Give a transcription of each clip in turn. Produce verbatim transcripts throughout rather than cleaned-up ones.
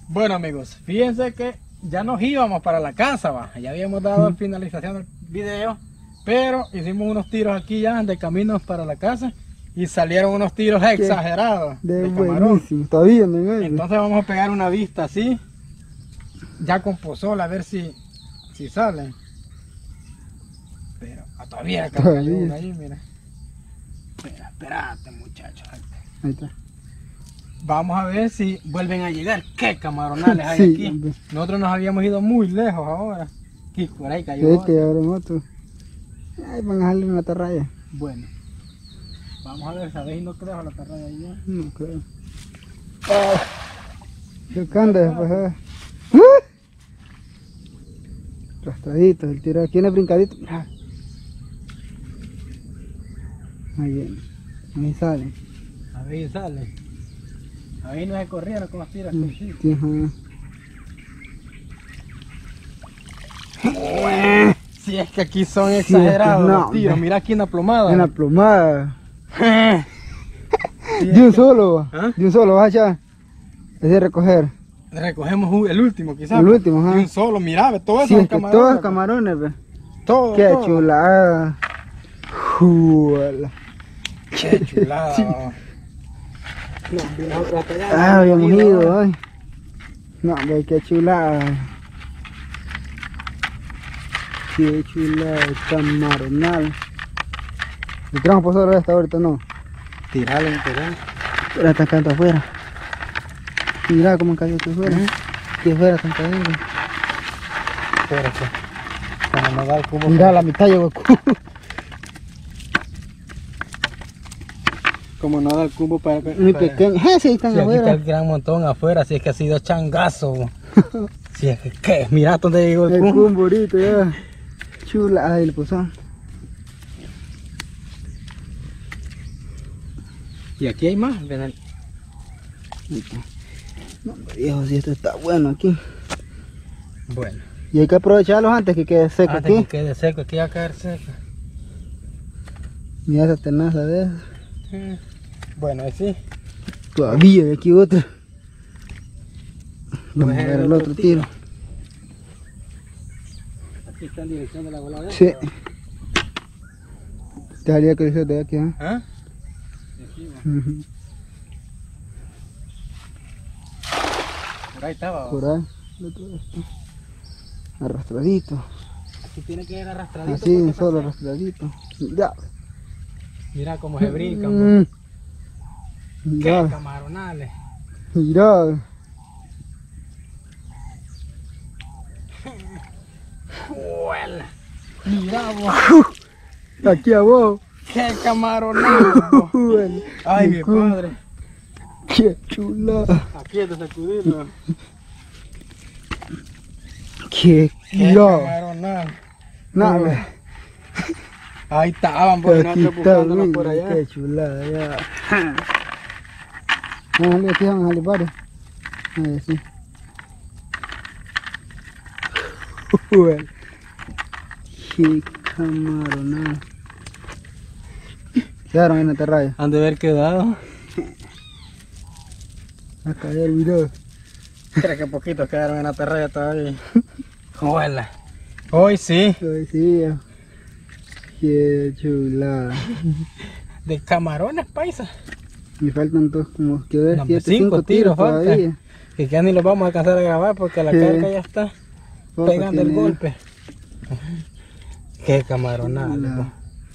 Bueno amigos, fíjense que ya nos íbamos para la casa, va. Ya habíamos dado la finalización del video, pero hicimos unos tiros aquí ya de caminos para la casa y salieron unos tiros exagerados de, de camarón. buenísimo, todavía no hay. Entonces vamos a pegar una vista así, ya con pozol, a ver si, si sale. Pero ah, todavía acá hay uno ahí, mira. Espera, espérate muchachos. Ahí está. Vamos a ver si vuelven a llegar. ¿Qué camaronales hay Sí, aquí? hombre. Nosotros nos habíamos ido muy lejos ahora. Y por ahí cayó Sí, otro. que ahora en otro. Ay, van a darle una atarraya. Bueno, vamos a ver, ¿sabéis? No creo la atarraya ahí ya. No creo. Ah, ¿qué canda después? Eh? Rastradito, el tiro aquí en el brincadito. Ah. Ahí viene, ahí sale. A ver, sale. Ahí no se corrieron con las tiras. Mm, Sí. sí, ajá. Si es que aquí son exagerados Sí, es que no, los tiros. hombre. Mira aquí en la plomada. En la plomada. Sí, De un es que- solo, ¿Ah? de un solo, vas allá. Es de recoger. Recogemos un- el último quizás. El último, ajá. Y un solo, mira, ve, todo eso Sí, son es que camarones. todos ve. camarones, ve. Todo, Qué todo. chulada. Juela. Qué chulada. va. No, y nosotros hasta allá Ah, no habíamos hemos ido, va. ay. No, hombre, qué chulada. Qué chulada, camaronal. ¿Le trajo pozole a esta ahorita? No. Tirarle un pedón. Pero está canta afuera. Mira cómo cayó aquí afuera. Ujú. Aquí afuera están cayendo. Espérate. Como nos da el cubo. Mira la mitad llegó el cubo. Como no da el cubo para... Muy para- pequeño. Ah, sí, están Sí, aquí está afuera. el gran montón afuera, así es que ha sido changazo. Si es que, ¿qué? Mira dónde llegó el El cubo. cubo ahorita ya. Chula. Ay, el pozón. Y aquí hay más, ven el- No, hombre, viejo, si esto está bueno aquí. Bueno, Y hay que aprovecharlos antes que quede seco antes aquí. que quede seco, aquí va a caer seco. Mira esa tenaza de eso. Mm. Bueno, ahí sí. Todavía hay aquí otro. Vamos Pues a el ver el otro otro tiro. Aquí está en dirección de la bola de Sí. agua. Te haría crecer de aquí, ¿eh? ¿Ah? De aquí, va. Ujú. Por ahí estaba. va. Por ahí. el otro está arrastradito. Aquí tiene que ir arrastradito. Así, porque solo pasa- arrastradito. Mira. Mira cómo se brincan. Mm. ¿Qué Mira. camaronales? Mira. Juela. Mira vos. Aquí abajo. Qué camaronales. vos. Bueno, Ay, mi mi cu- padre. Qué chula. Aquí es de sacudirlo. Qué Qué mira. camaronal. No, Mira. hombre. Ahí estaban, pues, Aquí nosotros está, buscándolos por uy, allá. qué chulada, ya. Vamos a salir aquí, vamos a salir varios. Ahí sí. Bueno. Qué camaronada. Quedaron en la atarraya. Han de haber quedado. A caer, mirá. Creo que poquitos quedaron en la terraya todavía. Juela. Hoy sí. Ay, sí, ya. Qué chulada. De camarones, paisa. Me faltan dos, como que ver, No, siete, cinco cinco tiros tiros faltan. todavía. Que ya ni los vamos a alcanzar a grabar porque la Sí. carga ya está Poco pegando el tiene. golpe. Qué camaronal. Chula.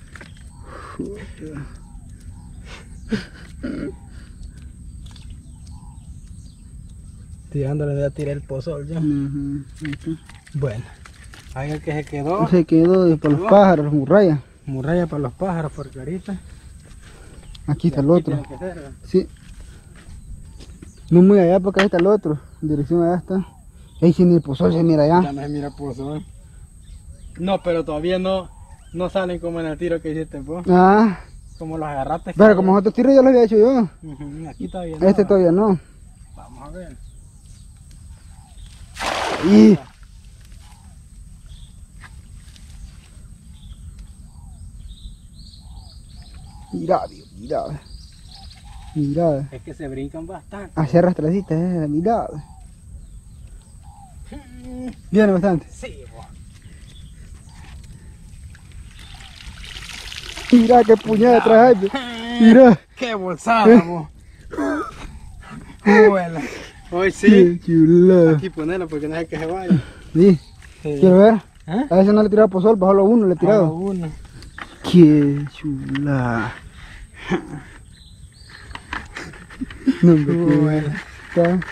Tirándole de a tirar el pozol ya. Ujú, ahí está. Bueno, ahí el que se quedó. Se quedó y por los pájaros, muralla. Muralla para los pájaros porque ahorita. Aquí está el aquí otro. tiene que ser, ¿verdad? Sí. No muy allá porque ahí está el otro. En dirección allá está. Ahí sí ni el pozol se mira Ya allá. no se mira pozol. No, pero todavía no, no salen como en el tiro que hiciste vos. Ah, Como los agarraste. pero como otros tiros ya los había hecho yo. Ujú, aquí todavía no. Este todavía no. Vamos a ver. Y mira, Dios, mira. Mira. Es que se brincan bastante. Así arrastradita, eh, mira. Viene bastante. Sí, bo. Mira qué puñada trae. Mira. Qué bolsada, bo. Buena. Hoy sí. Qué chulada. Aquí ponerlo porque no es que se vaya. Sí. Sí. Quiero ver. ¿Ah? A veces no le he tirado pozol, solo uno le he tirado. Solo uno. Qué chula. No, hombre, qué Bueno. está.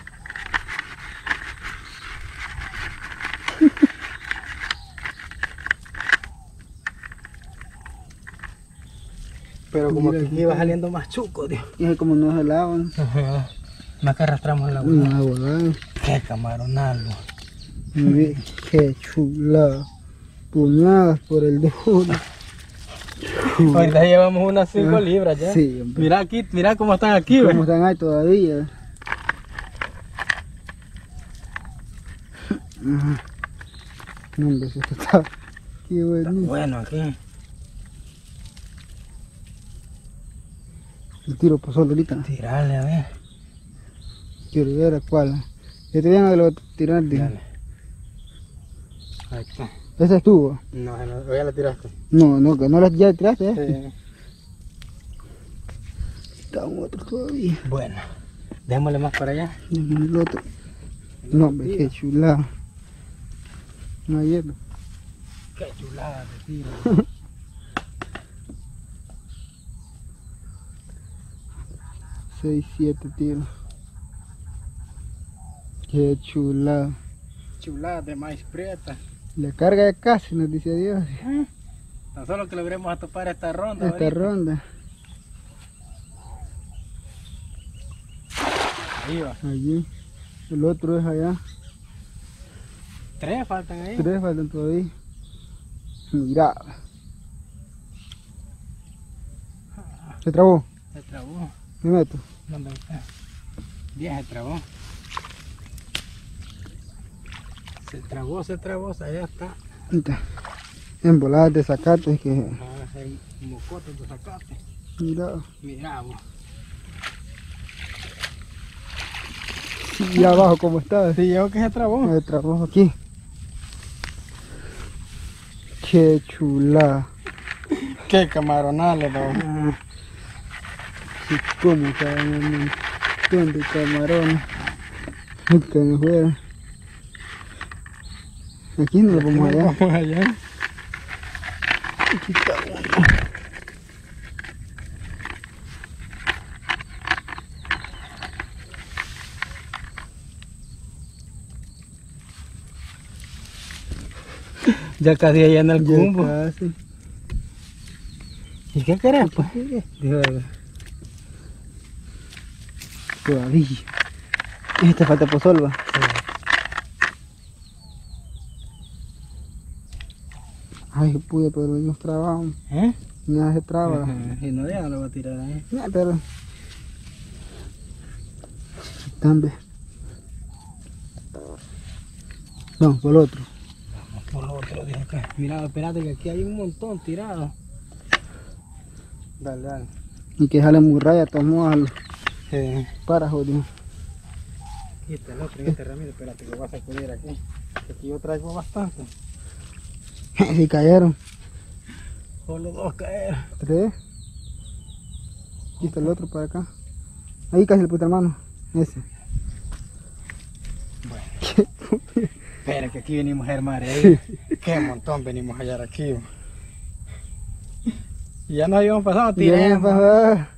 Pero como Mira, que aquí aquí va está. saliendo más chuco, Dios. Y es como no se lavan. Ajá. Más que arrastramos la Uy, agua. abogado. Qué camaronalo. Mira, qué chula. Puñadas por el de uno. Ahorita llevamos unas cinco Ah, libras ya. sí, hombre. Mira aquí, mira cómo están aquí, ¿Cómo ¿ves? están ahí todavía? Ajá. No, hombre, esto está... Qué bonito. Bueno, aquí. El tiro pozol ahorita. Tirarle, a ver. Quiero ver a cuál. Este día no lo voy a tirar. Digo. Dale. Ahí está. ¿Ese estuvo? No, no, ya la tiraste. No, no, que no la ya tiraste, ¿eh? Sí. Está otro todavía. Bueno, démosle más para allá. Déjame el otro. No, hombre, qué chulada. No hay hielo. Qué chulada de tiro. seis, siete tiros. Qué chulada. Chulada de maíz prieta. La carga de casi, nos dice Dios. Tan solo que logremos a topar esta ronda. Esta ahorita. ronda. Ahí va. Allí. El otro es allá. Tres faltan ahí. Tres faltan todavía. Mira. Se trabó. Se trabó. Me meto. ¿Dónde está? Bien, se trabó. Se trabó, se trabó, allá está. Ahí está. En voladas de zacate es que. Van a ser mocotes de zacate. Mira. Mira, vos. Y abajo cómo está. Sí, yo que se trabó. Me trabó aquí. Qué chula. Qué camaronales, ¿no? Sí, cómo está un montón de camarones. Nunca me fuera. Aquí no lo vamos allá. Vamos allá. Aquí está uno. Ya casi allá en el Ya cumbo. casi. ¿Y qué querés, pues? Dijo, todavía. Este falta pozolva. Ay, pude, pero nos trabamos. ¿Eh? Nada se traba. Y no, ya lo voy a tirar ahí. No, pero. También. Vamos por el otro. Vamos por lo otro de acá. Mira, espérate que aquí hay un montón tirado. Dale, dale. Y que sale muy raya, tomó al Sí. para joder. Aquí está el otro en este ramiro. Espérate que voy a sacudir aquí. Que aquí yo traigo bastante. Si cayeron. Solo dos caer. Tres. Aquí está el otro para acá. Ahí casi le puse la mano. Ese. Bueno. Espera que aquí venimos a armar, ¿eh? Qué montón venimos a hallar aquí. Bo. Y ya nos habíamos pasado, Bien, tiremos. papá.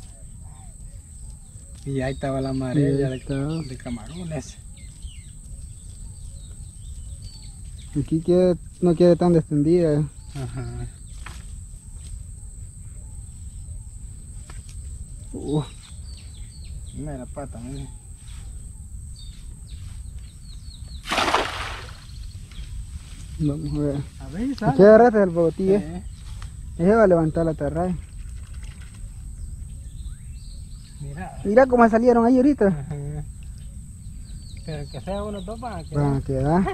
Y ahí estaba la amarilla Ahí de, está. de camarones. Aquí queda, no queda tan extendida. Ajá. Uh, Mira la pata, mira. vamos a ver. A ver, Aquí sale. agarraste el bogotillo. Eh, Ese va a levantar la tarraya. Mira. Mira cómo salieron ahí ahorita. Ajá. Pero que sea unos dos para que. Van a quedar.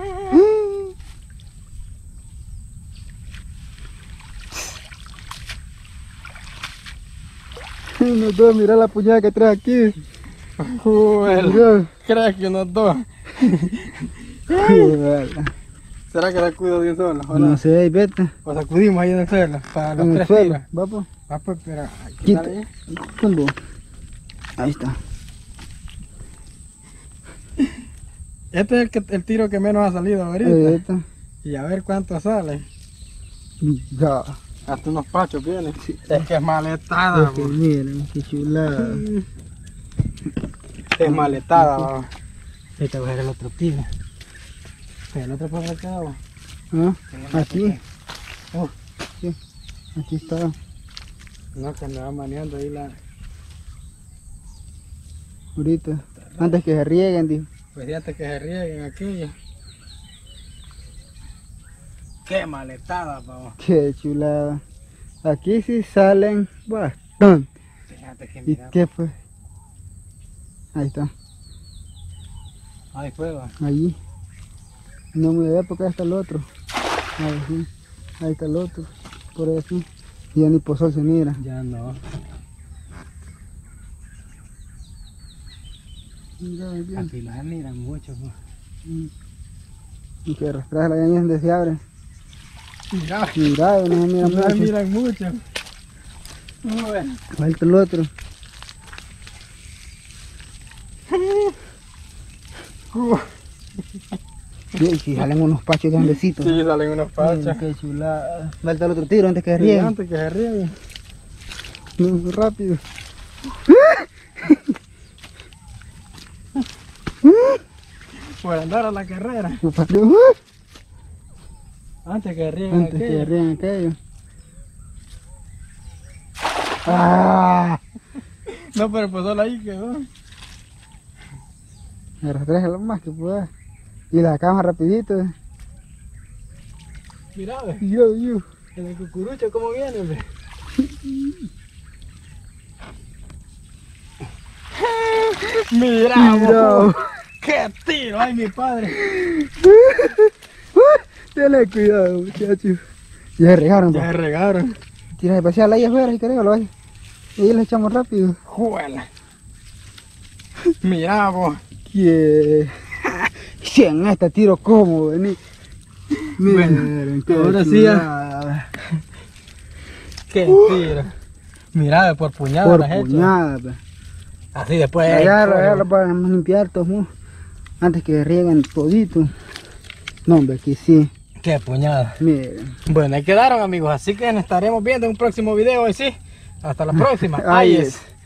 Unos dos, mira la puñada que trae aquí. Bueno, Mira, crees que unos dos. ¿Será que la cuido de un solo? ¿O No no? sé, ahí vete. O sacudimos ahí en el suelo para los En el tres suelo. tiros. Va pues. Va pues, pero aquí Quita. está ahí. ¿Cómo? Ahí está. Este es el, que, el tiro que menos ha salido ahorita. Ahí está. Y a ver cuánto sale. Ya. Hasta unos pachos vienen. Es que es maletada. Es que bo. miren, qué chulada. Es maletada, va. Ahorita voy a ver el otro tiro. El otro por acá, va. ¿Ah? Aquí. Oh, Sí. Aquí está. no, que me va maneando ahí la... Ahorita. Antes que se rieguen, dijo. Pues fíjate que se rieguen aquellos. Qué maletada, pa. Qué chulada. Aquí sí salen bastante. Fíjate que ¿Y mira. qué fue? Ahí está. Ahí fue, va. Allí. No muy allá porque ahí está el otro. Ahí sí. Ahí está el otro. Por eso. Y ya ni pozol se mira. Ya no. Mira, ahí bien. Aquí los miran mucho, pa. Y que arrastrar la llave donde se abre. Mira, Mira, no se mira no mucho. miran mucho. Bueno. Falta el otro. Sí, sí, salen unos pachos grandecitos. Sí, salen unos Mira, pachos. qué chulada. Falta el otro tiro antes que se Sí, rieguen. antes que se rieguen. Muy rápido. Por andar a la carrera. Antes que se rieguen Antes que se aquellos. rieguen aquello. ¡Ah! No, pero pues solo ahí quedó. Arrastré lo más que pueda. Y la cama rapidito. Mira, ve. Yo, yo. En el cucurucho, ¿cómo viene, ve? Mira, Mira. bo. ¡Qué tiro! ¡Ay, mi padre! Tenle cuidado, muchachos. Ya se regaron, Ya pa. se regaron. Tienes que pasear ahí afuera si querés, lo hay. Y ahí le echamos rápido. ¡Juela! Mira, vos. Que si en este tiro como vení. Miren, qué ahora sí chulada. ¡Qué tiro! Mira, por puñada Por las has hecho. puñada, pe. Así después. Agarra, corre. agarra para limpiar todos mo- antes que rieguen todito. No, hombre, aquí sí. ¡Qué puñada! Miren. Bueno, ahí quedaron, amigos. Así que nos estaremos viendo en un próximo video. Y sí, hasta la próxima. Ahí Ahí es. es.